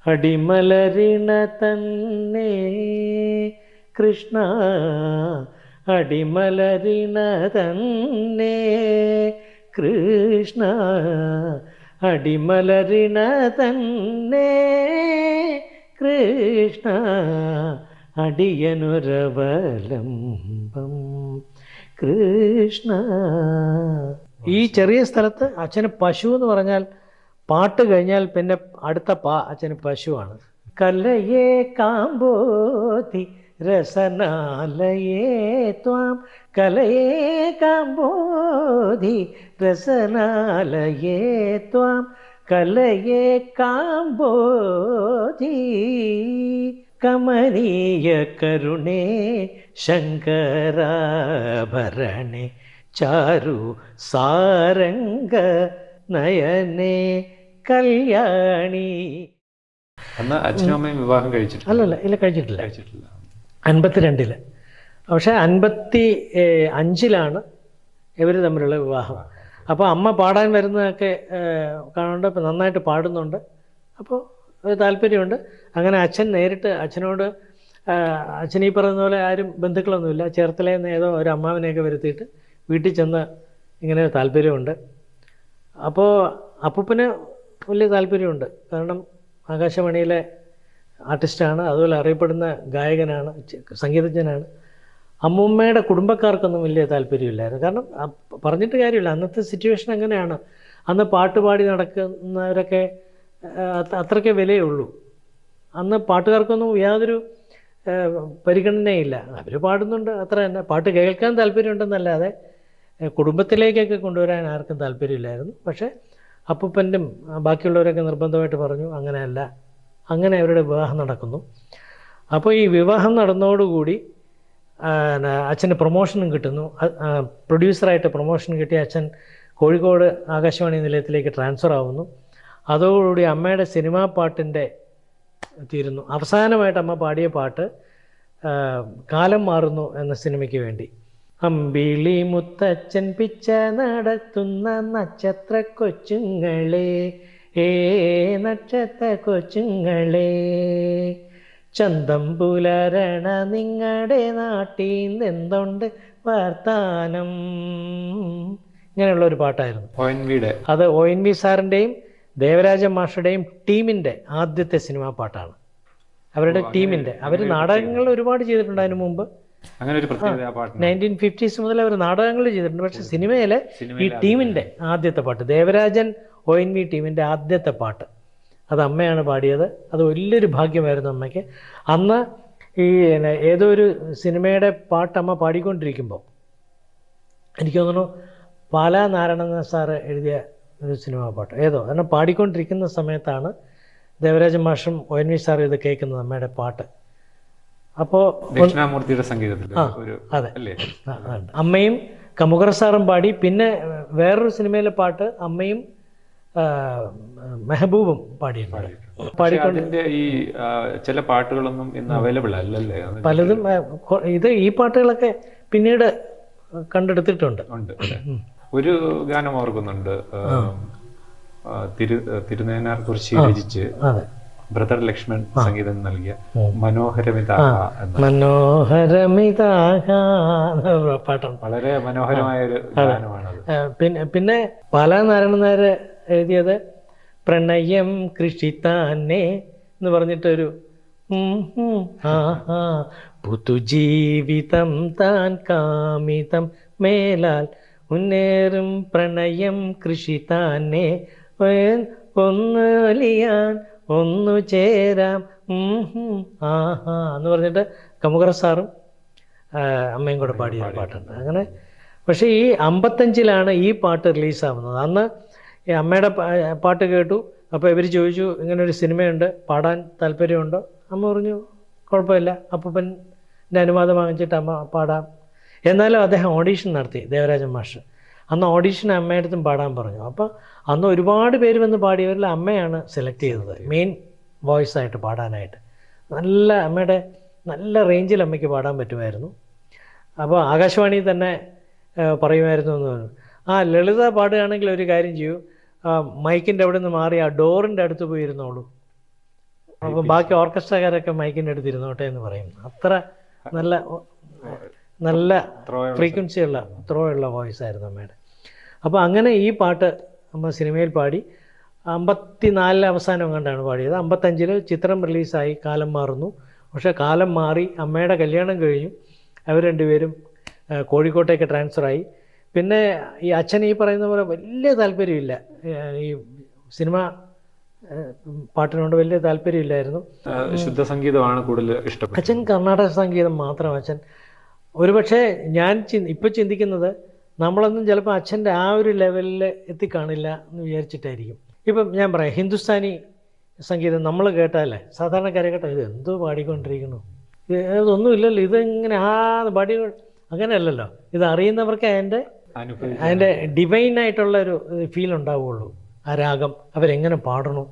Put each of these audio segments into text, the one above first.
അടിമലരിണ തന്നെ കൃഷ്ണ, അടിമലരിണ തന്നെ കൃഷ്ണ, അടിമലരിണ തന്നെ കൃഷ്ണ, അടിയനുരവലംബം കൃഷ്ണ. ഈ ചെറിയ സ്ഥലത്ത് അച്ഛന് പശു എന്ന് പറഞ്ഞാൽ പാട്ട് കഴിഞ്ഞാൽ പിന്നെ അടുത്ത അച്ഛന് പശുവാണ്. കലയേ കാമ്പോതി രസനാലയേ ത്വാം, കലയേ കാമ്പോതി രസനാലയേ ത്വാം, കലയേ കാമ്പോതി കമനീയ കരുണേ ശങ്കരാഭരണേ ചാരു സാരംഗ നയനേ കല്യാണി. അന്ന് അച്ഛനും അമ്മയും വിവാഹം കഴിച്ചിട്ടില്ല? അല്ലല്ല, ഇല്ല, കഴിച്ചിട്ടില്ല. 52-ല്. പക്ഷേ 55-ലാണ് ഇവർ തമ്മിലുള്ള വിവാഹം. അപ്പോൾ അമ്മ പാടാൻ വരുന്നതൊക്കെ കാണുന്നുണ്ട്, അപ്പോൾ നന്നായിട്ട് പാടുന്നുണ്ട്, അപ്പോൾ താല്പര്യമുണ്ട്. അങ്ങനെ അച്ഛൻ നേരിട്ട് അച്ഛനോട്, അച്ഛൻ ഈ പറയുന്ന പോലെ ആരും ബന്ധുക്കളൊന്നുമില്ല, ചേർത്തലേന്ന് ഏതോ ഒരു അമ്മാവനെയൊക്കെ വരുത്തിയിട്ട് വീട്ടിൽ ചെന്ന് ഇങ്ങനെ താല്പര്യമുണ്ട്. അപ്പോൾ അപ്പൂപ്പന് വലിയ താല്പര്യമുണ്ട്, കാരണം ആകാശവാണിയിലെ ആർട്ടിസ്റ്റാണ്, അതുപോലെ അറിയപ്പെടുന്ന ഗായകനാണ്, സംഗീതജ്ഞനാണ്. അമ്മൂമ്മയുടെ കുടുംബക്കാർക്കൊന്നും വലിയ താല്പര്യമില്ലായിരുന്നു, കാരണം പറഞ്ഞിട്ട് കാര്യമില്ല, അന്നത്തെ സിറ്റുവേഷൻ അങ്ങനെയാണ്. അന്ന് പാട്ടുപാടി നടക്കുന്നവരൊക്കെ അത്രയ്ക്ക് വിലയുള്ളൂ. അന്ന് പാട്ടുകാർക്കൊന്നും യാതൊരു പരിഗണനയില്ല, അവർ പാടുന്നുണ്ട് അത്ര തന്നെ. പാട്ട് കേൾക്കാൻ താല്പര്യമുണ്ടെന്നല്ലാതെ കുടുംബത്തിലേക്കൊക്കെ കൊണ്ടുവരാൻ ആർക്കും താല്പര്യമില്ലായിരുന്നു. പക്ഷേ അപ്പൂപ്പൻ്റെയും ബാക്കിയുള്ളവരൊക്കെ നിർബന്ധമായിട്ട് പറഞ്ഞു അങ്ങനെയല്ല. അങ്ങനെ അവരുടെ വിവാഹം നടക്കുന്നു. അപ്പോൾ ഈ വിവാഹം നടന്നതോടുകൂടി അച്ഛന് പ്രൊമോഷനും കിട്ടുന്നു. പ്രൊഡ്യൂസറായിട്ട് പ്രൊമോഷൻ കിട്ടിയ അച്ഛൻ കോഴിക്കോട് ആകാശവാണി നിലയത്തിലേക്ക് ട്രാൻസ്ഫർ ആവുന്നു. അതോടുകൂടി അമ്മയുടെ സിനിമാ പാട്ടിൻ്റെ തീരുന്നു. അവസാനമായിട്ട് അമ്മ പാടിയ പാട്ട് കാലം മാറുന്നു എന്ന സിനിമയ്ക്ക് വേണ്ടി. അമ്പിളി മുത്തച്ഛൻ പിച്ച നടത്തുന്ന നക്ഷത്ര കൊച്ചുങ്ങളെ, നക്ഷത്ര കൊച്ചുങ്ങളെ, ചന്തം പുലരണ നിങ്ങളുടെ നാട്ടിൽ നിന്നെന്തുണ്ട് വർത്താനം. ഇങ്ങനെയുള്ളൊരു പാട്ടായിരുന്നു. അത് ONV സാറിൻ്റെയും ദേവരാജൻ മാഷുടെയും ടീമിൻ്റെ ആദ്യത്തെ സിനിമാ പാട്ടാണ്. അവരുടെ ടീമിൻ്റെ, അവർ നാടകങ്ങൾ ഒരുപാട് ചെയ്തിട്ടുണ്ട് അതിനു മുമ്പ്. 1950s മുതൽ അവർ നാടകങ്ങൾ ചെയ്തിട്ടുണ്ട്. പക്ഷെ സിനിമയിലെ ഈ ടീമിൻ്റെ ആദ്യത്തെ പാട്ട്, ദേവരാജൻ ONV ടീമിൻ്റെ ആദ്യത്തെ പാട്ട്, അത് അമ്മയാണ് പാടിയത്. അത് വലിയൊരു ഭാഗ്യമായിരുന്നു അമ്മയ്ക്ക്. അന്ന് ഈ ഏതോ ഒരു സിനിമയുടെ പാട്ട് അമ്മ പാടിക്കൊണ്ടിരിക്കുമ്പോൾ, എനിക്ക് തോന്നുന്നു പാലാ നാരായണൻ സാറ് എഴുതിയ ഒരു സിനിമാ പാട്ട് ഏതോ, കാരണം പാടിക്കൊണ്ടിരിക്കുന്ന സമയത്താണ് ദേവരാജൻ മാഷും ONV സാറും ഇത് കേൾക്കുന്നത്, അമ്മയുടെ പാട്ട്. അപ്പോൾ ദക്ഷിണാമൂർത്തിയുടെ സംഗീതത്തിൽ അതെ, അമ്മയും കമുകറ സാറും പാടി. പിന്നെ വേറൊരു സിനിമയിലെ പാട്ട് അമ്മയും മെഹബൂബും പാടിയിട്ടുണ്ട്. ഈ ചില പാട്ടുകളൊന്നും ഇന്ന് അവൈലബിൾ അല്ലല്ലേ? പലതും ഈ പാട്ടുകളൊക്കെ പിന്നീട് കണ്ടെടുത്തിട്ടുണ്ട്. ഒരു ഗാനം ഓർക്കുന്നുണ്ട്, തിരുനേനാർ കുറിച്ച് രചിച്ച് ബ്രദർ ലക്ഷ്മൺ സംഗീതം നൽകിയ മനോഹരമിതാഹ എന്ന പാട്ടാണ്. വളരെ മനോഹരമായ ഒരു ഗാനമാണത്. പിന്നെ പാലാ നാരായണൻ നായർ എഴുതിയത് പ്രണയം കൃഷിത്താനെ എന്ന് പറഞ്ഞിട്ടൊരു പുതുജീവിതം താൻ കാമിതം മേലാൽ മുന്നേറും പ്രണയം കൃഷിത്താനെ ഒന്നൊലിയാൻ ഒന്നു ചേരാം എന്ന് പറഞ്ഞിട്ട് കമുകറ സാറും അമ്മയും കൂടെ പാടിയ പാട്ടുണ്ട്. അങ്ങനെ പക്ഷേ ഈ 55-ലാണ് ഈ പാട്ട് റിലീസാവുന്നത്. അന്ന് ഈ അമ്മയുടെ പാട്ട് കേട്ടു. അപ്പോൾ ഇവർ ചോദിച്ചു ഇങ്ങനൊരു സിനിമയുണ്ട്, പാടാൻ താല്പര്യമുണ്ടോ? അമ്മ പറഞ്ഞു കുഴപ്പമില്ല, അപ്പൂപ്പൻ്റെ അനുവാദം വാങ്ങിച്ചിട്ട് അമ്മ പാടാം. എന്നാലും അദ്ദേഹം ഓഡീഷൻ നടത്തി, ദേവരാജൻ മാഷ്. അന്ന് ഓഡീഷൻ അമ്മയുടെ അടുത്തും പാടാൻ പറഞ്ഞു. അപ്പോൾ അന്ന് ഒരുപാട് പേര് വന്ന് പാടിയവരിൽ അമ്മയാണ് സെലക്ട് ചെയ്തത് മെയിൻ വോയിസ് ആയിട്ട് പാടാനായിട്ട്. അമ്മയുടെ നല്ല റേഞ്ചിൽ അമ്മയ്ക്ക് പാടാൻ പറ്റുമായിരുന്നു. അപ്പോൾ ആകാശവാണിയിൽ തന്നെ പറയുമായിരുന്നു എന്ന് പറഞ്ഞു, ലളിത പാടുകയാണെങ്കിൽ ഒരു കാര്യം ചെയ്യൂ, മൈക്കിൻ്റെ അവിടെ നിന്ന് മാറി ആ ഡോറിൻ്റെ അടുത്ത് പോയിരുന്നോളൂ, അപ്പോൾ ബാക്കി ഓർക്കസ്ട്രക്കാരൊക്കെ മൈക്കിൻ്റെ അടുത്ത് ഇരുന്നോട്ടെ എന്ന് പറയും. അത്ര നല്ല നല്ല ഫ്രീക്വൻസി ഉള്ള ത്രോ ഉള്ള വോയിസ് ആയിരുന്നു അമ്മയുടെ. അപ്പോൾ അങ്ങനെ ഈ പാട്ട് അമ്മ സിനിമയിൽ പാടി. 54 അവസാനം കണ്ടാണ് പാടിയത്. 55 ചിത്രം റിലീസായി, കാലം മാറുന്നു. പക്ഷേ കാലം മാറി, അമ്മയുടെ കല്യാണം കഴിഞ്ഞു. അവർ രണ്ടുപേരും കോഴിക്കോട്ടേക്ക് ട്രാൻസ്ഫറായി. പിന്നെ ഈ അച്ഛൻ ഈ പറയുന്ന പോലെ വലിയ താല്പര്യമില്ല, ഈ സിനിമ പാട്ടിനോട് വലിയ താല്പര്യമില്ലായിരുന്നു. ശുദ്ധ സംഗീതമാണ് കൂടുതൽ ഇഷ്ടപ്പെട്ടത്. അച്ഛൻ കർണാടക സംഗീതം മാത്രം. അച്ഛൻ ഒരുപക്ഷെ ഞാൻ ഇപ്പോൾ ചിന്തിക്കുന്നത് നമ്മളൊന്നും ചിലപ്പോൾ അച്ഛൻ്റെ ആ ഒരു ലെവലിൽ എത്തിക്കാണില്ല എന്ന് വിചാരിച്ചിട്ടായിരിക്കും. ഇപ്പം ഞാൻ പറയാം, ഹിന്ദുസ്ഥാനി സംഗീതം നമ്മൾ കേട്ടാലേ സാധാരണക്കാരെ കേട്ടാൽ ഇത് എന്തോ പാടിക്കൊണ്ടിരിക്കുന്നു, ഇതൊന്നുമില്ലല്ലോ, ഇതെങ്ങനെ പാടി, അങ്ങനെയല്ലല്ലോ. ഇത് അറിയുന്നവർക്ക് അതിൻ്റെ ഡിവൈനായിട്ടുള്ളൊരു ഫീൽ ഉണ്ടാവുകയുള്ളൂ. ആ രാഗം അവരെങ്ങനെ പാടണം.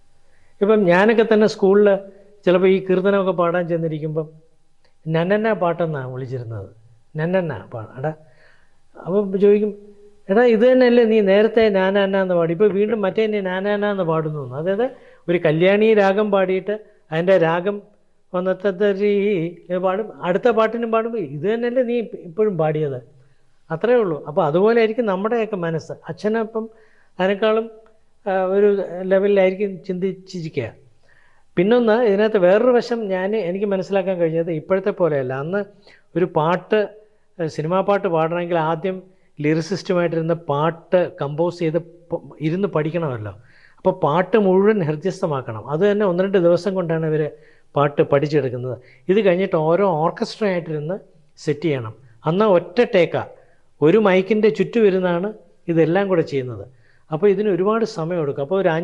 ഇപ്പം ഞാനൊക്കെ തന്നെ സ്കൂളിൽ ചിലപ്പോൾ ഈ കീർത്തനമൊക്കെ പാടാൻ ചെന്നിരിക്കുമ്പം നന്നന്ന പാട്ടെന്നാണ് വിളിച്ചിരുന്നത്. നന്നന്ന പാടാ. അപ്പം ചോദിക്കും, എടാ ഇത് തന്നെയല്ലേ നീ നേരത്തെ നാനാന എന്ന് പാടി, ഇപ്പോൾ വീണ്ടും മറ്റേ നാനാന എന്ന് പാടുന്നു. അതായത് ഒരു കല്യാണി രാഗം പാടിയിട്ട് അതിൻ്റെ രാഗം വന്നത്തരീ പാടും, അടുത്ത പാട്ടിനും പാടുമ്പോൾ ഇത് തന്നെയല്ലേ നീ ഇപ്പോഴും പാടിയത്, അത്രേ ഉള്ളൂ. അപ്പോൾ അതുപോലെ ആയിരിക്കും നമ്മുടെയൊക്കെ മനസ്സ്. അച്ഛനപ്പം അതിനേക്കാളും ഒരു ലെവലിലായിരിക്കും ചിന്തിച്ചിരിക്കുക. പിന്നൊന്ന് ഇതിനകത്ത് വേറൊരു വശം എനിക്ക് മനസ്സിലാക്കാൻ കഴിഞ്ഞത് ഇപ്പോഴത്തെ പോലെയല്ല. അന്ന് ഒരു പാട്ട്, സിനിമാ പാട്ട് പാടണമെങ്കിൽ ആദ്യം ലിറിസിസ്റ്റുമായിട്ടിരുന്ന് പാട്ട് കമ്പോസ് ചെയ്ത് ഇരുന്ന് പഠിക്കണമല്ലോ. അപ്പോൾ പാട്ട് മുഴുവൻ ഹൃദ്യസ്ഥമാക്കണം. അത് തന്നെ 1-2 ദിവസം കൊണ്ടാണ് ഇവർ പാട്ട് പഠിച്ചെടുക്കുന്നത്. ഇത് കഴിഞ്ഞിട്ട് ഓരോ ഓർക്കസ്ട്രയായിട്ടിരുന്ന് സെറ്റ് ചെയ്യണം. അന്ന് ഒറ്റ ടേക്കാ, ഒരു മൈക്കിൻ്റെ ചുറ്റും ഇരുന്നാണ് ഇതെല്ലാം കൂടെ ചെയ്യുന്നത്. അപ്പോൾ ഇതിന് ഒരുപാട് സമയമെടുക്കും. അപ്പോൾ ഒരു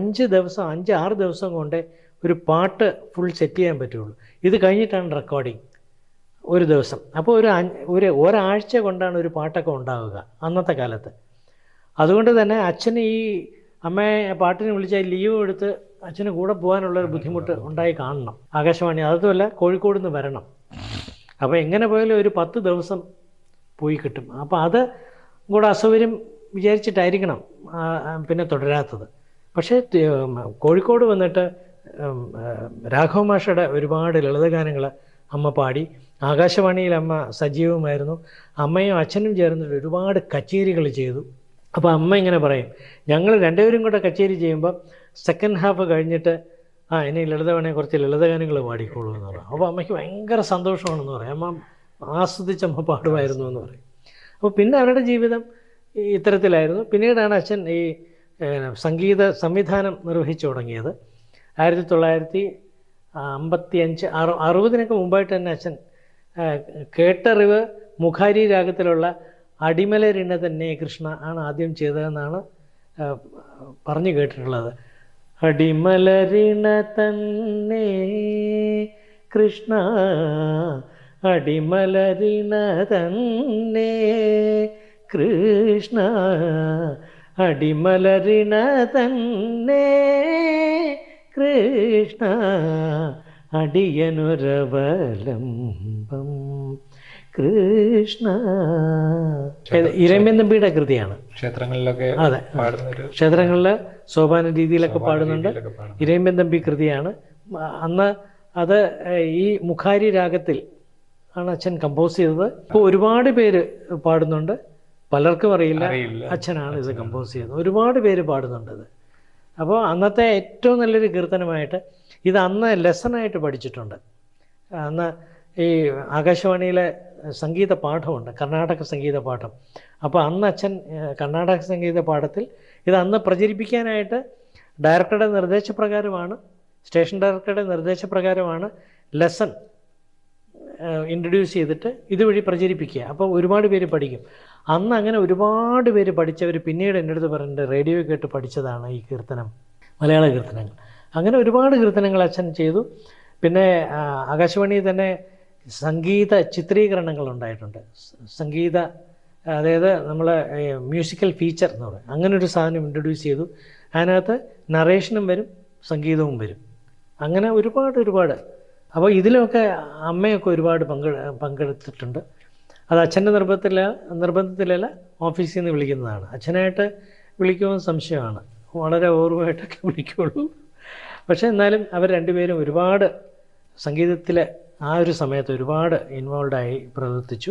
5-6 ദിവസം കൊണ്ടേ ഒരു പാട്ട് ഫുൾ സെറ്റ് ചെയ്യാൻ പറ്റുള്ളൂ. ഇത് കഴിഞ്ഞിട്ടാണ് റെക്കോർഡിങ് ഒരു ദിവസം. അപ്പോൾ ഒരാഴ്ച കൊണ്ടാണ് ഒരു പാട്ടൊക്കെ ഉണ്ടാവുക അന്നത്തെ കാലത്ത്. അതുകൊണ്ട് തന്നെ അച്ഛന് ഈ അമ്മയെ പാട്ടിന് വിളിച്ചാൽ ലീവ് എടുത്ത് അച്ഛന് കൂടെ പോകാനുള്ളൊരു ബുദ്ധിമുട്ട് ഉണ്ടായി കാണണം. ആകാശവാണി അതുമല്ല, കോഴിക്കോട് നിന്ന് വരണം. അപ്പോൾ എങ്ങനെ പോയാലും ഒരു 10 ദിവസം പോയി കിട്ടും. അപ്പോൾ അത് കൂടെ അസൗകര്യം വിചാരിച്ചിട്ടായിരിക്കണം പിന്നെ തുടരാത്തത്. പക്ഷേ കോഴിക്കോട് വന്നിട്ട് രാഘവ മാഷയുടെ ഒരുപാട് ലളിതഗാനങ്ങൾ അമ്മ പാടി. ആകാശവാണിയിൽ അമ്മ സജീവമായിരുന്നു. അമ്മയും അച്ഛനും ചേർന്നിട്ട് ഒരുപാട് കച്ചേരികൾ ചെയ്തു. അപ്പോൾ അമ്മ ഇങ്ങനെ പറയും, ഞങ്ങൾ രണ്ടുപേരും കൂടെ കച്ചേരി ചെയ്യുമ്പോൾ സെക്കൻഡ് ഹാഫ് കഴിഞ്ഞിട്ട് ഇനി ലളിതവേണേ കുറച്ച് ലളിതഗാനങ്ങൾ പാടിക്കോളൂ എന്ന് പറയും. അപ്പോൾ അമ്മയ്ക്ക് ഭയങ്കര സന്തോഷമാണെന്ന് പറയും. അമ്മ ആസ്വദിച്ചമ്മ പാടുമായിരുന്നു എന്ന് പറയും. അപ്പോൾ പിന്നെ അവരുടെ ജീവിതം ഇത്തരത്തിലായിരുന്നു. പിന്നീടാണ് അച്ഛൻ ഈ സംഗീത സംവിധാനം നിർവഹിച്ചു തുടങ്ങിയത്. 1955-60 മുമ്പായിട്ട് തന്നെ അച്ഛൻ കേട്ടറിവ് മുഖാരി രാഗത്തിലുള്ള അടിമലരിണ തന്നെ കൃഷ്ണ ആണ് ആദ്യം ചെയ്തതെന്നാണ് പറഞ്ഞു കേട്ടിട്ടുള്ളത്. അടിമലരിണ തന്നെ കൃഷ്ണ, അടിമലരിണ തന്നെ കൃഷ്ണ, അടിമലരിണ തന്നെ കൃഷ്ണ, അടിയനുരവലംബം കൃഷ്ണ. ഇരമ്യൻ തമ്പിയുടെ കൃതിയാണ്. ക്ഷേത്രങ്ങളിലൊക്കെ അതെ, ക്ഷേത്രങ്ങളിൽ സോപാന രീതിയിലൊക്കെ പാടുന്നുണ്ട്. ഇരമ്യൻ തമ്പി കൃതിയാണ്. അന്ന് അത് ഈ മുഖാരി രാഗത്തിൽ ആണ് അച്ഛൻ കമ്പോസ് ചെയ്തത്. ഇപ്പോൾ ഒരുപാട് പേര് പാടുന്നുണ്ട്. പലർക്കും അറിയില്ല അച്ഛനാണ് ഇത് കമ്പോസ് ചെയ്യുന്നത്. ഒരുപാട് പേര് പാടുന്നുണ്ട് ഇത്. അപ്പോൾ അന്നത്തെ ഏറ്റവും നല്ലൊരു കീർത്തനമായിട്ട് ഇത് അന്ന് ലെസണായിട്ട് പഠിച്ചിട്ടുണ്ട്. അന്ന് ഈ ആകാശവാണിയിലെ സംഗീത പാഠമുണ്ട്, കർണാടക സംഗീത പാഠം. അപ്പോൾ അന്ന് അച്ഛൻ കർണാടക സംഗീത പാഠത്തിൽ ഇത് അന്ന് പ്രചരിപ്പിക്കാനായിട്ട് ഡയറക്ടറുടെ നിർദ്ദേശപ്രകാരമാണ്, സ്റ്റേഷൻ ഡയറക്ടറുടെ നിർദ്ദേശപ്രകാരമാണ് ലെസൺ ഇൻട്രൊഡ്യൂസ് ചെയ്തിട്ട് ഇതുവഴി പ്രചരിപ്പിക്കുക. അപ്പോൾ ഒരുപാട് പേര് പഠിക്കും. അന്ന് അങ്ങനെ ഒരുപാട് പേര് പഠിച്ചവർ പിന്നീട് എൻ്റെ അടുത്ത് പറഞ്ഞിട്ട് റേഡിയോ കേട്ട് പഠിച്ചതാണ് ഈ കീർത്തനം, മലയാള കീർത്തനങ്ങൾ. അങ്ങനെ ഒരുപാട് കീർത്തനങ്ങൾ അച്ഛൻ ചെയ്തു. പിന്നെ ആകാശവാണിയിൽ തന്നെ സംഗീത ചിത്രീകരണങ്ങൾ ഉണ്ടായിട്ടുണ്ട്. അതായത് നമ്മൾ മ്യൂസിക്കൽ ഫീച്ചർ എന്ന് പറയും, അങ്ങനൊരു സാധനം ഇൻട്രൊഡ്യൂസ് ചെയ്തു. അതിനകത്ത് നറേഷനും വരും, സംഗീതവും വരും. അങ്ങനെ ഒരുപാട്. അപ്പോൾ ഇതിലൊക്കെ അമ്മയൊക്കെ ഒരുപാട് പങ്കെടുത്തിട്ടുണ്ട്. അത് അച്ഛൻ്റെ നിർബന്ധത്തിലല്ല, ഓഫീസിൽ നിന്ന് വിളിക്കുന്നതാണ്. അച്ഛനായിട്ട് വിളിക്കുമ്പോൾ സംശയമാണ്, വളരെ ഓർമ്മയായിട്ടൊക്കെ വിളിക്കുകയുള്ളൂ. പക്ഷേ എന്നാലും അവർ രണ്ടുപേരും ഒരുപാട് സംഗീതത്തിൽ ആ ഒരു സമയത്ത് ഒരുപാട് ഇൻവോൾവായി പ്രവർത്തിച്ചു.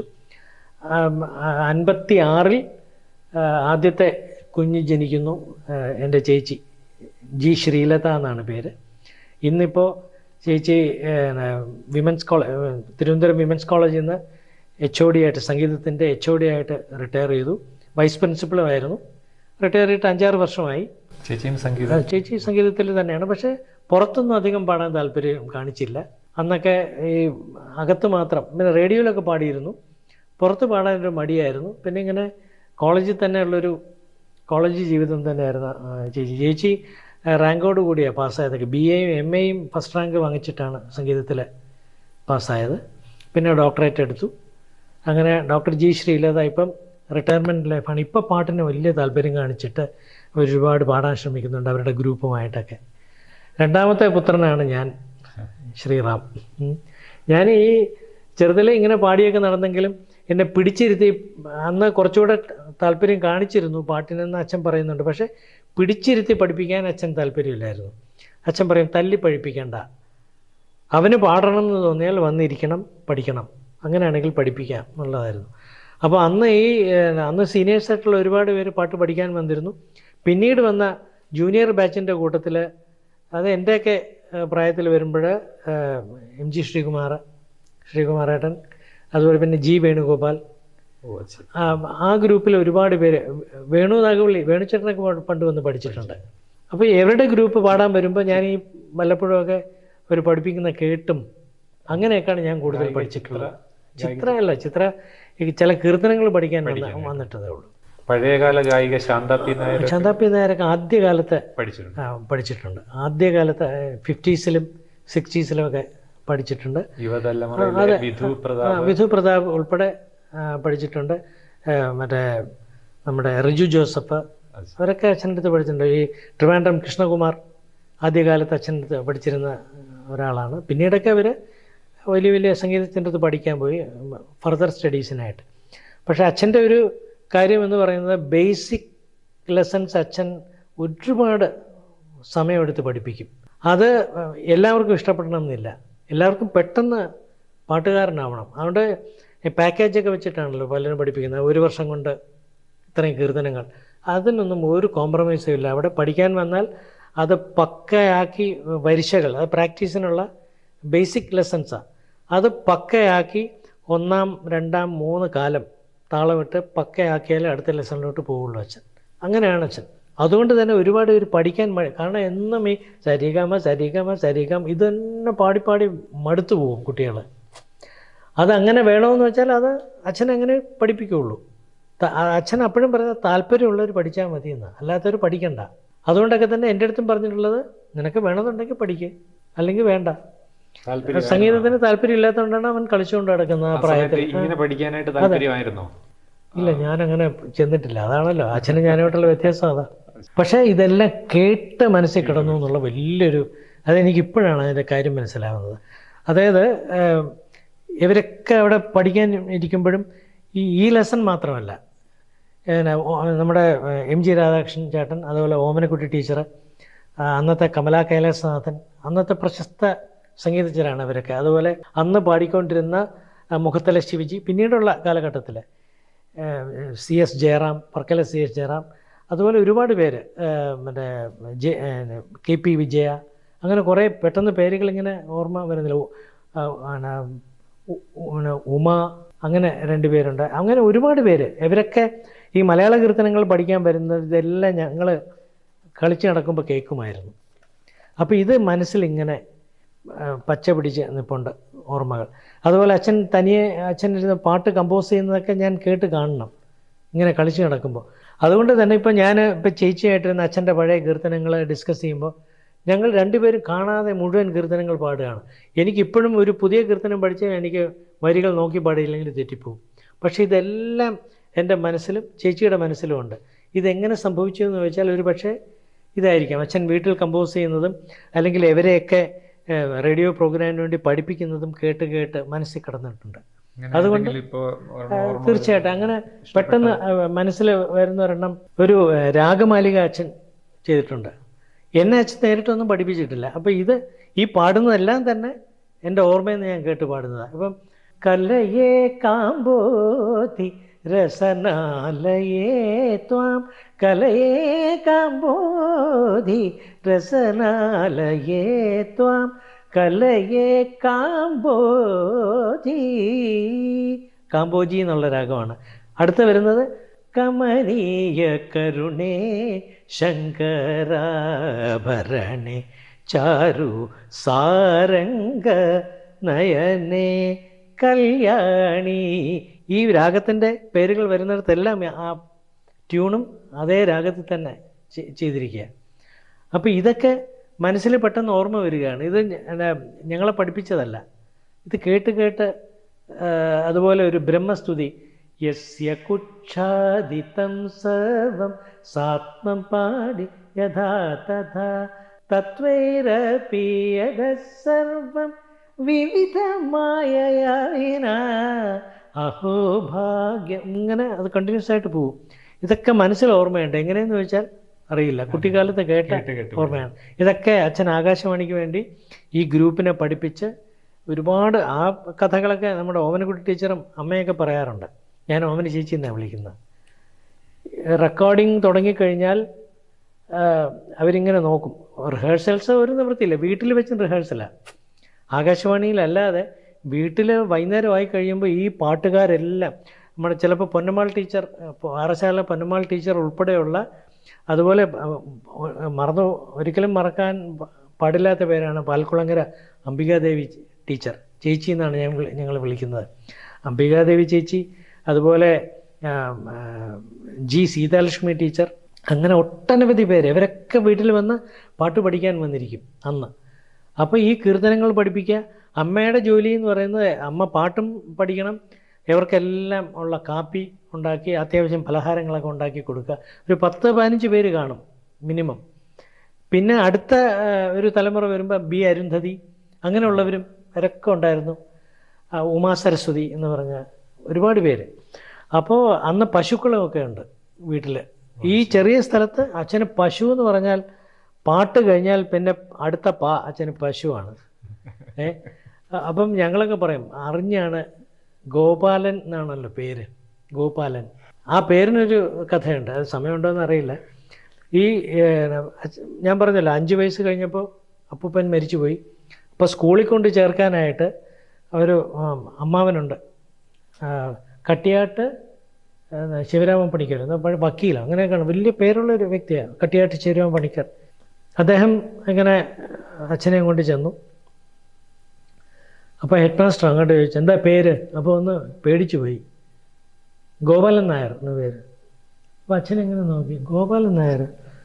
56 ആദ്യത്തെ കുഞ്ഞ് ജനിക്കുന്നു. എൻ്റെ ചേച്ചി ജി ശ്രീലത എന്നാണ് പേര്. ഇന്നിപ്പോൾ ചേച്ചി വിമൻസ് കോളേജ്, തിരുവനന്തപുരം വിമൻസ് കോളേജിൽ നിന്ന് HOD ആയിട്ട്, സംഗീതത്തിൻ്റെ HOD ആയിട്ട് റിട്ടയർ ചെയ്തു. വൈസ് പ്രിൻസിപ്പളും ആയിരുന്നു. റിട്ടയർ ചെയ്തിട്ട് 5-6 വർഷമായി. ചേച്ചി സംഗീതത്തിൽ തന്നെയാണ്. പക്ഷേ പുറത്തൊന്നും അധികം പാടാൻ താല്പര്യം കാണിച്ചില്ല. അന്നൊക്കെ ഈ അകത്ത് മാത്രം, പിന്നെ റേഡിയോയിലൊക്കെ പാടിയിരുന്നു. പുറത്ത് പാടാനൊരു മടിയായിരുന്നു. പിന്നെ ഇങ്ങനെ കോളേജിൽ തന്നെയുള്ളൊരു കോളേജ് ജീവിതം തന്നെയായിരുന്നു ചേച്ചി റാങ്കോട് കൂടിയാണ് പാസ്സായതൊക്കെ. BAയും MAയും ഫസ്റ്റ് റാങ്ക് വാങ്ങിച്ചിട്ടാണ് സംഗീതത്തിൽ പാസ്സായത്. പിന്നെ ഡോക്ടറേറ്റ് എടുത്തു. അങ്ങനെ ഡോക്ടർ ജി ശ്രീലത ഇപ്പം റിട്ടയർമെൻറ്റ് ലൈഫാണ്. ഇപ്പോൾ പാട്ടിന് വലിയ താല്പര്യം കാണിച്ചിട്ട് ഒരുപാട് പാടാൻ ശ്രമിക്കുന്നുണ്ട് അവരുടെ ഗ്രൂപ്പുമായിട്ടൊക്കെ. രണ്ടാമത്തെ പുത്രനാണ് ഞാൻ, ശ്രീറാം. ഞാൻ ഈ ചെറുതിലെ ഇങ്ങനെ പാടിയൊക്കെ നടന്നെങ്കിലും എന്നെ പിടിച്ചിരുത്തി, അന്ന് കുറച്ചുകൂടെ താല്പര്യം കാണിച്ചിരുന്നു പാട്ടിനെന്ന് അച്ഛൻ പറയുന്നുണ്ട്. പക്ഷേ പിടിച്ചിരുത്തി പഠിപ്പിക്കാൻ അച്ഛൻ താല്പര്യമില്ലായിരുന്നു. അച്ഛൻ പറയും തല്ലി പഠിപ്പിക്കേണ്ട, അവന് പാടണം എന്ന് തോന്നിയാൽ വന്നിരിക്കണം, പഠിക്കണം, അങ്ങനെയാണെങ്കിൽ പഠിപ്പിക്കാം എന്നുള്ളതായിരുന്നു. അപ്പോൾ അന്ന് സീനിയേഴ്സായിട്ടുള്ള ഒരുപാട് പേര് പാട്ട് പഠിക്കാൻ വന്നിരുന്നു. പിന്നീട് വന്ന ജൂനിയർ ബാച്ചിൻ്റെ കൂട്ടത്തിൽ, അത് എൻ്റെയൊക്കെ പ്രായത്തിൽ വരുമ്പോൾ MG ശ്രീകുമാരേട്ടൻ, അതുപോലെ പിന്നെ G വേണുഗോപാൽ, ആ ഗ്രൂപ്പിൽ ഒരുപാട് പേര്, വേണുചേട്ടനൊക്കെ പണ്ട് വന്ന് പഠിച്ചിട്ടുണ്ട്. അപ്പോൾ എവരുടെ ഗ്രൂപ്പ് പാടാൻ വരുമ്പോൾ ഞാൻ ഈ വല്ലപ്പോഴുമൊക്കെ ഒരു പഠിപ്പിക്കുന്ന കേട്ടും അങ്ങനെയൊക്കെയാണ് ഞാൻ കൂടുതൽ പഠിച്ചിട്ടുള്ളത്. ചിത്ര ചില കീർത്തനങ്ങൾ പഠിക്കാൻ വന്നിട്ടതേ ഉള്ളൂ. പഴയകാല ഗായിക ശാന്താപ്പി നായരൊക്കെ ആദ്യകാലത്ത് പഠിച്ചിട്ടുണ്ട്. ആദ്യകാലത്ത് 50s-ലും 60s-ലും ഒക്കെ പഠിച്ചിട്ടുണ്ട്. വിധു പ്രതാപ് ഉൾപ്പെടെ പഠിച്ചിട്ടുണ്ട്. മറ്റേ നമ്മുടെ റിജു ജോസഫ്, അവരൊക്കെ അച്ഛൻ്റെ അടുത്ത് പഠിച്ചിട്ടുണ്ട്. ഈ ട്രിവാൻഡ്രം കൃഷ്ണകുമാർ ആദ്യകാലത്ത് അച്ഛൻ്റെ അടുത്ത് പഠിച്ചിരുന്ന ഒരാളാണ്. പിന്നീടൊക്കെ അവർ വലിയ വലിയ സംഗീതത്തിൻ്റെ അടുത്ത് പഠിക്കാൻ പോയി ഫർദർ സ്റ്റഡീസിനായിട്ട്. പക്ഷേ അച്ഛൻ്റെ ഒരു കാര്യം എന്ന് പറയുന്നത് ബേസിക് ലെസൺസ് അച്ഛൻ ഒരുപാട് സമയമെടുത്ത് പഠിപ്പിക്കും. അത് എല്ലാവർക്കും ഇഷ്ടപ്പെടണമെന്നില്ല, എല്ലാവർക്കും പെട്ടെന്ന് പാട്ടുകാരനാവണം. അതുകൊണ്ട് പാക്കേജൊക്കെ വെച്ചിട്ടാണല്ലോ പലരും പഠിപ്പിക്കുന്നത്. 1 വർഷം കൊണ്ട് ഇത്രയും കീർത്തനങ്ങൾ, അതിനൊന്നും ഒരു കോംപ്രമൈസും ഇല്ല. അവിടെ പഠിക്കാൻ വന്നാൽ അത് പക്കയാക്കി, വരിശകൾ, അത് പ്രാക്ടീസിനുള്ള ബേസിക് ലെസൺസാണ്. അത് പക്കയാക്കി 1, 2, 3 കാലം താളമിട്ട് പക്കയാക്കിയാലേ അടുത്ത ലെസണിലോട്ട് പോവുള്ളൂ അച്ഛൻ. അങ്ങനെയാണ് അച്ഛൻ. അതുകൊണ്ട് തന്നെ ഒരുപാട് പേര് പഠിക്കാൻ കാരണം എന്നും ഈ സരിഗമ ഇത് തന്നെ പാടി മടുത്തു പോകും കുട്ടികൾ. അതങ്ങനെ വേണമെന്ന് വെച്ചാൽ അത് അച്ഛനെങ്ങനെ പഠിപ്പിക്കുകയുള്ളൂ. അച്ഛൻ അപ്പോഴും പറയുന്നത് താല്പര്യമുള്ളവർ പഠിച്ചാൽ മതി എന്നാണ്, അല്ലാത്തവർ പഠിക്കണ്ട. അതുകൊണ്ടൊക്കെ തന്നെ എൻ്റെ അടുത്തും പറഞ്ഞിട്ടുള്ളത്, നിനക്ക് വേണമെന്നുണ്ടെങ്കിൽ പഠിക്കുക, അല്ലെങ്കിൽ വേണ്ട. സംഗീതത്തിന് താല്പര്യം ഇല്ലാത്തതുകൊണ്ടാണ് അവൻ കളിച്ചുകൊണ്ട് നടക്കുന്നത് ആ പ്രായത്തിൽ. ഇല്ല, ഞാനങ്ങനെ ചെന്നിട്ടില്ല. അതാണല്ലോ അച്ഛനും ഞാനുമായിട്ടുള്ള വ്യത്യാസം അതാ. പക്ഷേ ഇതെല്ലാം കേട്ട് മനസ്സിൽ കിടന്നു എന്നുള്ള വലിയൊരു, അതെനിക്കിപ്പോഴാണ് അതിൻ്റെ കാര്യം മനസ്സിലാവുന്നത്. അതായത് ഇവരൊക്കെ അവിടെ പഠിക്കാൻ ഇരിക്കുമ്പോഴും ഈ ലെസൺ മാത്രമല്ല, നമ്മുടെ MG രാധാകൃഷ്ണൻ ചേട്ടൻ, അതുപോലെ ഓമനക്കുട്ടി ടീച്ചർ, അന്നത്തെ കമലാ കൈലാസനാഥൻ, അന്നത്തെ പ്രശസ്ത സംഗീതജ്ഞരാണ് ഇവരൊക്കെ. അതുപോലെ അന്ന് പാടിക്കൊണ്ടിരുന്ന മുഖത്തല ശിവജി, പിന്നീടുള്ള കാലഘട്ടത്തിൽ CS ജയറാം, വർക്കല CS ജയറാം, അതുപോലെ ഒരുപാട് പേര്, മറ്റേ KP വിജയ, അങ്ങനെ കുറേ പെട്ടെന്ന് പേരുകളിങ്ങനെ ഓർമ്മ വരുന്നില്ല. ഉമ, അങ്ങനെ 2 പേരുണ്ട്. അങ്ങനെ ഒരുപാട് പേര്. ഇവരൊക്കെ ഈ മലയാള കീർത്തനങ്ങൾ പഠിക്കാൻ വരുന്നത് ഇതെല്ലാം ഞങ്ങൾ കളിച്ച് നടക്കുമ്പോൾ കേൾക്കുമായിരുന്നു. അപ്പോൾ ഇത് മനസ്സിലിങ്ങനെ പച്ച പിടിച്ച് നിൽപ്പുണ്ട് ഓർമ്മകൾ. അതുപോലെ അച്ഛൻ അച്ഛനിരുന്ന് പാട്ട് കമ്പോസ് ചെയ്യുന്നതൊക്കെ ഞാൻ കേട്ട് കാണണം ഇങ്ങനെ കളിച്ച് നടക്കുമ്പോൾ. അതുകൊണ്ട് തന്നെ ഇപ്പോൾ ചേച്ചിയായിട്ടിരുന്ന അച്ഛൻ്റെ പഴയ കീർത്തനങ്ങൾ ഡിസ്കസ് ചെയ്യുമ്പോൾ ഞങ്ങൾ 2 പേരും കാണാതെ മുഴുവൻ കീർത്തനങ്ങൾ പാടുകയാണ്. എനിക്കിപ്പോഴും ഒരു പുതിയ കീർത്തനം പഠിച്ചാൽ എനിക്ക് വരികൾ നോക്കി പാടിയില്ലെങ്കിൽ തെറ്റിപ്പോവും. പക്ഷേ ഇതെല്ലാം എൻ്റെ മനസ്സിലും ചേച്ചിയുടെ മനസ്സിലും ഉണ്ട്. ഇതെങ്ങനെ സംഭവിച്ചു എന്ന് ചോദിച്ചാൽ ഒരു പക്ഷേ ഇതായിരിക്കാം, അച്ഛൻ വീട്ടിൽ കമ്പോസ് ചെയ്യുന്നതും അല്ലെങ്കിൽ ഇവരെയൊക്കെ റേഡിയോ പ്രോഗ്രാമിന് വേണ്ടി പഠിപ്പിക്കുന്നതും കേട്ട് മനസ്സിൽ കിടന്നിട്ടുണ്ട്. അതുകൊണ്ട് തീർച്ചയായിട്ടും അങ്ങനെ പെട്ടെന്ന് മനസ്സിൽ വരുന്ന ഒരെണ്ണം, ഒരു രാഗമാലിക അച്ഛൻ ചെയ്തിട്ടുണ്ട്. എന്നെ അച്ഛൻ നേരിട്ടൊന്നും പഠിപ്പിച്ചിട്ടില്ല. അപ്പോൾ ഈ പാടുന്നതെല്ലാം തന്നെ എൻ്റെ ഓർമ്മയിൽ നിന്ന് ഞാൻ കേട്ട് പാടുന്നതാണ്. അപ്പം കലയേ കാമ്പോതി രസനാലയേ ത്വാം കലയേ കാമ്പോതി രസനാലയേ ത്വാം കലയേ കാമ്പോജി. കാമ്പോജി എന്നുള്ള രാഗമാണ്. അടുത്ത വരുന്നത് കമനീയ കരുണേ ശങ്കരാഭരണേ ചാരു സാരംഗ നയനേ കല്യാണി. ഈ രാഗത്തിൻ്റെ പേരുകൾ വരുന്നിടത്തെല്ലാം ആ ട്യൂണും അതേ രാഗത്തിൽ തന്നെ ചെയ്തിരിക്കുക. അപ്പോൾ ഇതൊക്കെ മനസ്സിൽ പെട്ടെന്ന് ഓർമ്മ വരികയാണ്. ഇത് ഞങ്ങളെ പഠിപ്പിച്ചതല്ല, ഇത് കേട്ട് കേട്ട്. അതുപോലെ ഒരു ബ്രഹ്മസ്തുതി, യസ്യ കുച്ഛാദിതം സർവം സാത്മം പാടി യഥാ തഥാ തത്വൈരപി യദഃ സർവം വിവിധമായയാ വിനാ അഹോ ഭാഗ്യം. ഇങ്ങനെ അത് കണ്ടിന്യൂസ് ആയിട്ട് പോകും. ഇതൊക്കെ മനസ്സിൽ ഓർമ്മയുണ്ട്. എങ്ങനെയെന്ന് ചോദിച്ചാൽ അറിയില്ല, കുട്ടിക്കാലത്ത് കേട്ട ഓർമ്മയാണ്. ഇതൊക്കെ അച്ഛൻ ആകാശവാണിക്ക് വേണ്ടി ഈ ഗ്രൂപ്പിനെ പഠിപ്പിച്ച് ഒരുപാട് ആ കഥകളൊക്കെ നമ്മുടെ ഓമനക്കുട്ടി ടീച്ചറും അമ്മയൊക്കെ പറയാറുണ്ട്. ഞാൻ ഓമന ചേച്ചി എന്നാണ് വിളിക്കുന്നത്. റെക്കോർഡിങ് തുടങ്ങിക്കഴിഞ്ഞാൽ അവരിങ്ങനെ നോക്കും. റിഹേഴ്സൽസ് ഒരു നിവൃത്തിയില്ല, വീട്ടിൽ വെച്ചും റിഹേഴ്സലാണ്. ആകാശവാണിയിലല്ലാതെ വീട്ടിൽ വൈകുന്നേരമായി കഴിയുമ്പോൾ ഈ പാട്ടുകാരെല്ലാം നമ്മുടെ ചിലപ്പോൾ പൊന്നമ്മാൾ ടീച്ചർ, പാറശാല പൊന്നമ്മാൾ ടീച്ചർ ഉൾപ്പെടെയുള്ള, അതുപോലെ ഒരിക്കലും മറക്കാൻ പാടില്ലാത്ത പേരാണ് പാൽക്കുളങ്ങര അംബികാദേവി ടീച്ചർ. ചേച്ചി എന്നാണ് ഞങ്ങൾ വിളിക്കുന്നത്. അംബികാദേവി ചേച്ചി, അതുപോലെ ജി സീതാലക്ഷ്മി ടീച്ചർ, അങ്ങനെ ഒട്ടനവധി പേര്. ഇവരൊക്കെ വീട്ടിൽ വന്ന് പാട്ട് പഠിക്കാൻ വന്നിരിക്കും അന്ന്. അപ്പോൾ ഈ കീർത്തനങ്ങൾ പഠിപ്പിക്കുക. അമ്മയുടെ ജോലി എന്ന് പറയുന്നത് അമ്മ പാട്ടും പഠിക്കണം, ഇവർക്കെല്ലാം ഉള്ള കാപ്പി ഉണ്ടാക്കി അത്യാവശ്യം പലഹാരങ്ങളൊക്കെ ഉണ്ടാക്കി കൊടുക്കുക. ഒരു 10-15 പേര് കാണും മിനിമം. പിന്നെ അടുത്ത ഒരു തലമുറ വരുമ്പോൾ ബി അരുന്ധതി അങ്ങനെയുള്ളവരും അവരൊക്കെ ഉണ്ടായിരുന്നു. ഉമാ സരസ്വതി എന്ന് പറഞ്ഞ ഒരുപാട് പേര്. അപ്പോൾ അന്ന് പശുക്കളുമൊക്കെ ഉണ്ട് വീട്ടിൽ. ഈ ചെറിയ സ്ഥലത്ത് അച്ഛന് പശു എന്ന് പറഞ്ഞാൽ പാട്ട് കഴിഞ്ഞാൽ പിന്നെ അടുത്ത അച്ഛന് പശുവാണ്. അപ്പം ഞങ്ങളൊക്കെ പറയും, അറിഞ്ഞാണ് ഗോപാലൻ എന്നാണല്ലോ പേര്, ഗോപാലൻ. ആ പേരിനൊരു കഥയുണ്ട്, അത് സമയമുണ്ടോ എന്ന് അറിയില്ല. ഈ ഞാൻ പറഞ്ഞല്ലോ 5 വയസ്സ് കഴിഞ്ഞപ്പോൾ അപ്പൂപ്പൻ മരിച്ചുപോയി. അപ്പോൾ സ്കൂളിൽ കൊണ്ട് ചേർക്കാനായിട്ട് ഒരു അമ്മാവനുണ്ട്, കട്ടിയാട്ട് ശിവരാമൻ പണിക്കർ, വക്കീലോ അങ്ങനെയൊക്കെയാണ്, വലിയ പേരുള്ളൊരു വ്യക്തിയാണ് കട്ടിയാട്ട് ശിവരാമൻ പണിക്കർ. അദ്ദേഹം ഇങ്ങനെ അച്ഛനെയും കൊണ്ട് ചെന്നു. അപ്പോൾ ഹെഡ് മാസ്റ്റർ അങ്ങോട്ട് ചോദിച്ചു, എന്താ പേര്? അപ്പോൾ ഒന്ന് പേടിച്ചു പോയി. ഗോപാലൻ നായർ എന്ന പേര്. അപ്പോൾ അച്ഛനെങ്ങനെ നോക്കി, ഗോപാലൻ നായർ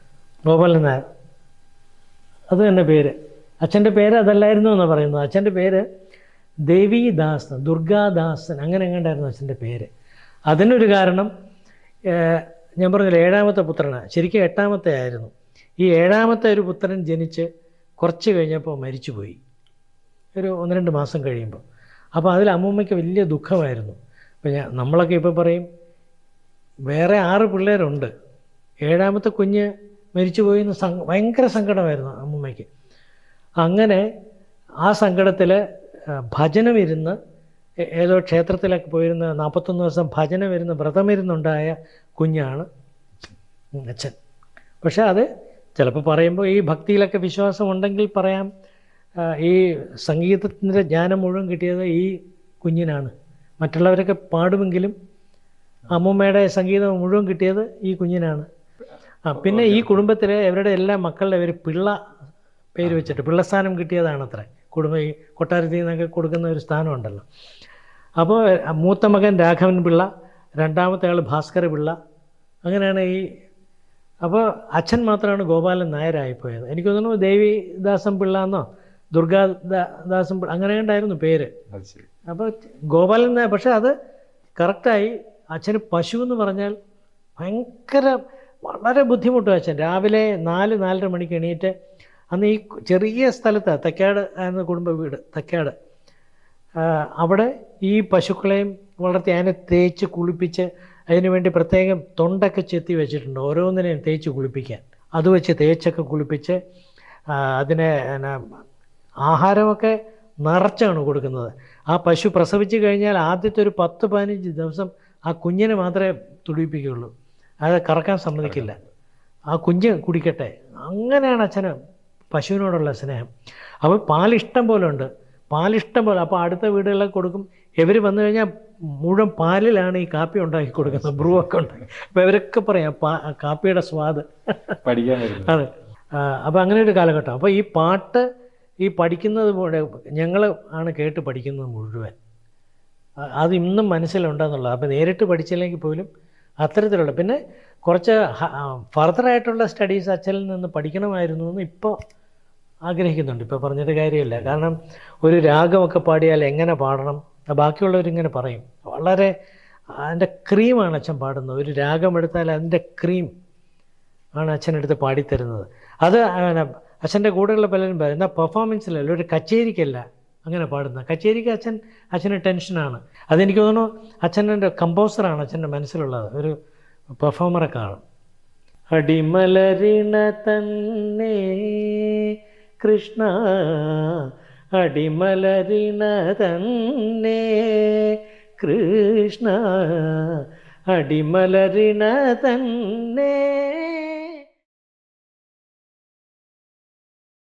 അത് തന്നെ പേര്. അച്ഛൻ്റെ പേര് അതല്ലായിരുന്നു എന്നാണ് പറയുന്നത്. അച്ഛൻ്റെ പേര് ദേവിദാസൻ, ദുർഗാദാസൻ, അങ്ങനെ എങ്ങനെയായിരുന്നു അച്ഛൻ്റെ പേര്. അതിനൊരു കാരണം ഞാൻ പറഞ്ഞില്ല, 7ാമത്തെ പുത്രനാണ്, ശരിക്കും 8ാമത്തെ ആയിരുന്നു. ഈ 7ാമത്തെ ഒരു പുത്രൻ ജനിച്ച് കുറച്ച് കഴിഞ്ഞപ്പോൾ മരിച്ചുപോയി, ഒരു 1-2 മാസം കഴിയുമ്പോൾ. അപ്പോൾ അതിൽ അമ്മൂമ്മയ്ക്ക് വലിയ ദുഃഖമായിരുന്നു. അപ്പോൾ നമ്മളൊക്കെ ഇപ്പോൾ പറയും വേറെ 6 പിള്ളേരുണ്ട്, 7ാമത്തെ കുഞ്ഞ് മരിച്ചുപോയി എന്ന് ഭയങ്കര സങ്കടമായിരുന്നു അമ്മൂമ്മയ്ക്ക്. അങ്ങനെ ആ സങ്കടത്തിൽ ഭജനമിരുന്ന്, ഏതോ ക്ഷേത്രത്തിലൊക്കെ പോയിരുന്ന 41 ദിവസം ഭജനമിരുന്ന് വ്രതമിരുന്നുണ്ടായ കുഞ്ഞാണ് അച്ഛൻ. പക്ഷേ അത് ചിലപ്പോൾ പറയുമ്പോൾ ഈ ഭക്തിയിലൊക്കെ വിശ്വാസം ഉണ്ടെങ്കിൽ പറയാം, ഈ സംഗീതത്തിൻ്റെ ജ്ഞാനം മുഴുവൻ കിട്ടിയത് ഈ കുഞ്ഞിനാണ്. മറ്റുള്ളവരൊക്കെ പാടുമെങ്കിലും അമ്മൂമ്മയുടെ സംഗീതം മുഴുവൻ കിട്ടിയത് ഈ കുഞ്ഞിനാണ്. പിന്നെ ഈ കുടുംബത്തിലെ ഇവരുടെ എല്ലാ മക്കളുടെ പേര് പിള്ള പേര് വെച്ചിട്ട് പിള്ളസ്ഥാനം കിട്ടിയതാണത്രേ. ഈ കൊട്ടാരത്തിൽ നിന്നൊക്കെ കൊടുക്കുന്ന ഒരു സ്ഥാനമുണ്ടല്ലോ. അപ്പോൾ മൂത്ത മകൻ രാഘവൻ പിള്ള, 2ാമത്തെ ആൾ ഭാസ്കര പിള്ള, അങ്ങനെയാണ് ഈ. അപ്പോൾ അച്ഛൻ മാത്രമാണ് ഗോപാലൻ നായരായിപ്പോയത്. എനിക്ക് തോന്നുന്നു ദേവിദാസൻ പിള്ള എന്നോ ദുർഗാദാസൻ പിള്ള അങ്ങനെ ഉണ്ടായിരുന്നു പേര്. അപ്പോൾ ഗോപാലൻ നായർ. പക്ഷേ അത് കറക്റ്റായി. അച്ഛന് പശു എന്ന് പറഞ്ഞാൽ ഭയങ്കര വളരെ ബുദ്ധിമുട്ടും. അച്ഛൻ രാവിലെ 4-4:30 മണിക്ക് എണീറ്റ്, അന്ന് ഈ ചെറിയ സ്ഥലത്ത് തെക്കാട് എന്ന കുടുംബ വീട്, തെക്കാട്, അവിടെ ഈ പശുക്കളെയും വളർത്തി അതിനെ തേച്ച് കുളിപ്പിച്ച് അതിനുവേണ്ടി പ്രത്യേകം തൊണ്ടൊക്കെ ചെത്തി വെച്ചിട്ടുണ്ട്, ഓരോന്നിനെയും തേച്ച് കുളിപ്പിക്കാൻ. അത് വെച്ച് തേച്ചൊക്കെ കുളിപ്പിച്ച് അതിനെ ആഹാരമൊക്കെ നിറച്ചാണ് കൊടുക്കുന്നത്. ആ പശു പ്രസവിച്ച് കഴിഞ്ഞാൽ ആദ്യത്തെ ഒരു 10-15 ദിവസം ആ കുഞ്ഞിനെ മാത്രമേ തുടിപ്പിക്കുകയുള്ളൂ, അത് കറക്കാൻ സമ്മതിക്കില്ല. ആ കുഞ്ഞ് കുടിക്കട്ടെ. അങ്ങനെയാണ് അച്ഛന് പശുവിനോടുള്ള സ്നേഹം. അപ്പോൾ പാലിഷ്ടം പോലെ ഉണ്ട്, പാലിഷ്ടം പോലെ. അപ്പോൾ അടുത്ത വീടുകളിലൊക്കെ കൊടുക്കും. ഇവർ വന്നു കഴിഞ്ഞാൽ മുഴുവൻ പാലിലാണ് ഈ കാപ്പി ഉണ്ടാക്കി കൊടുക്കുന്നത്, ബ്രൂവൊക്കെ ഉണ്ടാക്കി. അപ്പോൾ ഇവരൊക്കെ പറയാം കാപ്പിയുടെ സ്വാദ് പഠിക്കാൻ. അതെ. അപ്പോൾ അങ്ങനെ ഒരു കാലഘട്ടം. അപ്പോൾ ഈ പാട്ട് ഈ പഠിക്കുന്നത് പോലെ ഞങ്ങൾ ആണ് കേട്ട് പഠിക്കുന്നത് മുഴുവൻ. അത് ഇന്നും മനസ്സിലുണ്ടെന്നുള്ളത്. അപ്പോൾ നേരിട്ട് പഠിച്ചില്ലെങ്കിൽ പോലും അത്തരത്തിലുള്ള, പിന്നെ കുറച്ച് ഫർദറായിട്ടുള്ള സ്റ്റഡീസ് അച്ഛനിൽ നിന്ന് പഠിക്കണമായിരുന്നു എന്ന് ഇപ്പോൾ ആഗ്രഹിക്കുന്നുണ്ട്. ഇപ്പോൾ പറഞ്ഞിട്ട് കാര്യമില്ല. കാരണം ഒരു രാഗമൊക്കെ പാടിയാൽ എങ്ങനെ പാടണം, ബാക്കിയുള്ളവരിങ്ങനെ പറയും. വളരെ അതിൻ്റെ ക്രീമാണ് അച്ഛൻ പാടുന്നത്. ഒരു രാഗം എടുത്താൽ അതിൻ്റെ ക്രീം ആണ് അച്ഛനെടുത്ത് പാടിത്തരുന്നത്. അത് അച്ഛൻ്റെ കൂടെയുള്ള പലരും പറയും, എന്നാൽ പെർഫോമൻസിലല്ല, ഒരു കച്ചേരിക്കല്ല അങ്ങനെ പാടുന്നത്. കച്ചേരിക്ക് അച്ഛന് ടെൻഷനാണ്. അതെനിക്ക് തോന്നുന്നു അച്ഛൻ്റെ കമ്പോസറാണ് അച്ഛൻ്റെ മനസ്സിലുള്ളത്, ഒരു പെർഫോമറെ കാണും. അടിമലരിണ തന്നെ കൃഷ്ണ, അടിമലരിണ തന്നെ കൃഷ്ണ, അടിമലരിണ തന്നെ